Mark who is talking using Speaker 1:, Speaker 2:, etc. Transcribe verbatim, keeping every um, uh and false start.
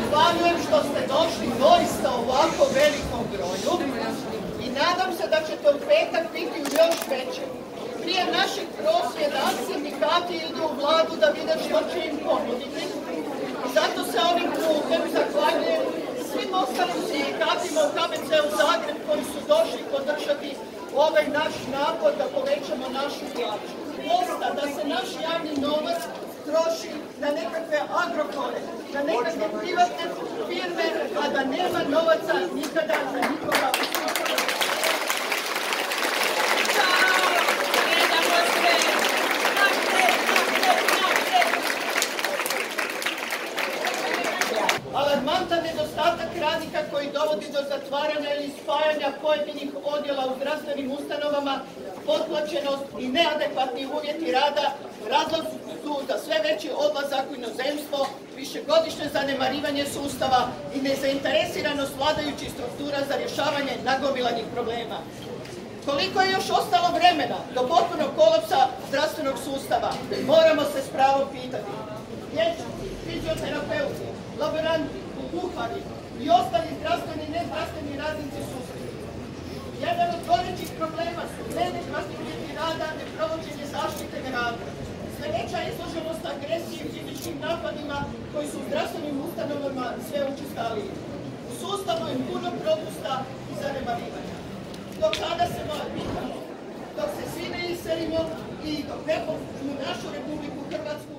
Speaker 1: zahvaljujem što ste došli doista u ovako velikom broju i nadam se da ćete u petak biti u još većem. Prije naših prosvjeda sindikati idu u vladu da vide što će im ponuditi. I zato se ovim putem zahvaljujem svim ostalim sindikatima u K B C-u Zagreb koji su došli podržati ovaj naš napor da povećamo našu plaću. Dosta da se naš javni novac troši na nekakve agrokore, na nekakve privatne firme, a da nema novaca nikada za nikoga u sustavu. Alarmantan nedostatak radnika koji dovodi do zatvaranja ili spajanja pojedinih odjela u zdravstvenim ustanovama, potplaćenost i neadekvatni uvjeti rada razlog su za sve veći odlazak u inozemstvo, višegodišnje zanemarivanje sustava i nezainteresiranost vladajućih struktura za rješavanje nagomilanih problema. Koliko je još ostalo vremena do potpunog kolapsa zdravstvenog sustava, moramo se s pravom pitati. Liječnici, fizioterapeuti, laboranti, kuhari i ostali zdravstveni i nezdravstveni radnici sustava. Jedan od gorućih problema su neadekvatni uvjeti rada, neprovođenje zaštite na radu, sve veća izloženost agresiji i fizičkim napadima koji su u zdravstvenim ustanovama sve učestaliji. U sustavu je puno propusta i zanemarivanja. Do kada se moja pitamo? Dok se svi ne iselimo i dok ne pomoćemo našu Republiku Hrvatsku